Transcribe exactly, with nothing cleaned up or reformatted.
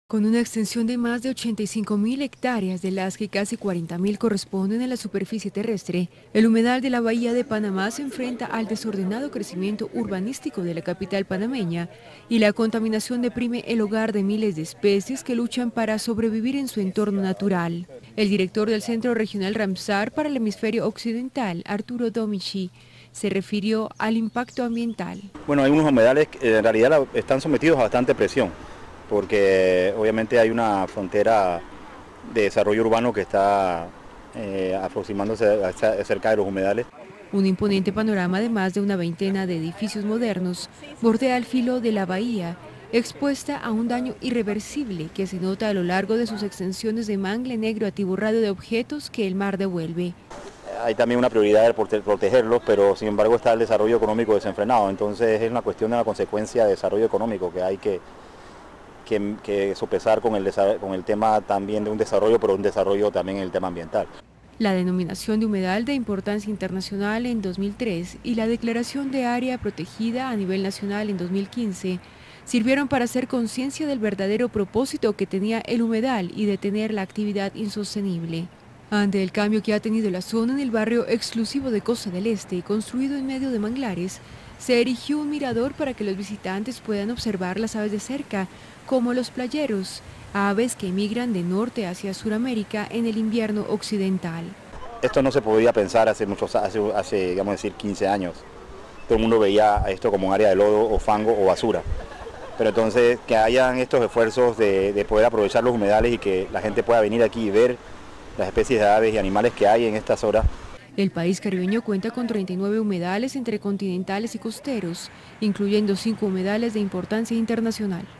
Con una extensión de más de ochenta y cinco mil hectáreas, de las que casi cuarenta mil corresponden a la superficie terrestre, el humedal de la Bahía de Panamá se enfrenta al desordenado crecimiento urbanístico de la capital panameña y la contaminación deprime el hogar de miles de especies que luchan para sobrevivir en su entorno natural. El director del Centro Regional Ramsar para el Hemisferio Occidental, Arturo Domichi, se refirió al impacto ambiental. Bueno, hay unos humedales que en realidad están sometidos a bastante presión, porque obviamente hay una frontera de desarrollo urbano que está eh, aproximándose cerca de los humedales. Un imponente panorama de más de una veintena de edificios modernos bordea el filo de la bahía, expuesta a un daño irreversible que se nota a lo largo de sus extensiones de mangle negro atiborrado de objetos que el mar devuelve. Hay también una prioridad de protegerlos, pero sin embargo está el desarrollo económico desenfrenado, entonces es una cuestión de una consecuencia de desarrollo económico que hay que, que, que sopesar con el, con el tema también de un desarrollo, pero un desarrollo también en el tema ambiental. La denominación de humedal de importancia internacional en dos mil tres y la declaración de área protegida a nivel nacional en dos mil quince sirvieron para hacer conciencia del verdadero propósito que tenía el humedal y detener la actividad insostenible. Ante el cambio que ha tenido la zona en el barrio exclusivo de Costa del Este, construido en medio de manglares, se erigió un mirador para que los visitantes puedan observar las aves de cerca, como los playeros, aves que emigran de norte hacia Sudamérica en el invierno occidental. Esto no se podía pensar hace muchos, hace, hace digamos decir, quince años. Todo el mundo veía esto como un área de lodo o fango o basura. Pero entonces que hayan estos esfuerzos de, de poder aprovechar los humedales y que la gente pueda venir aquí y ver las especies de aves y animales que hay en estas horas. El país caribeño cuenta con treinta y nueve humedales entre continentales y costeros, incluyendo cinco humedales de importancia internacional.